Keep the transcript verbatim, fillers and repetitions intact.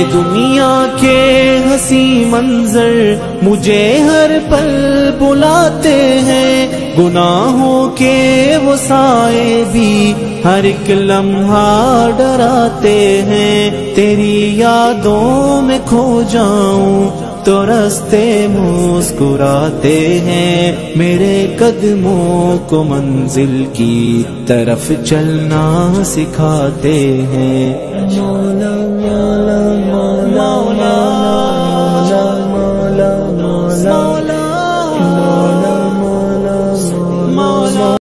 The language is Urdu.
دنیا کے ہنسی منظر مجھے ہر پل بلاتے ہیں، گناہوں کے وہ سائے بھی ہر ایک لمحہ ڈراتے ہیں، تیری یادوں میں کھو جاؤں تو راستے مسکراتے ہیں، میرے قدموں کو منزل کی طرف چلنا سکھاتے ہیں۔ مولا مولا مولا مولا مولا مولا مولا مولا مولا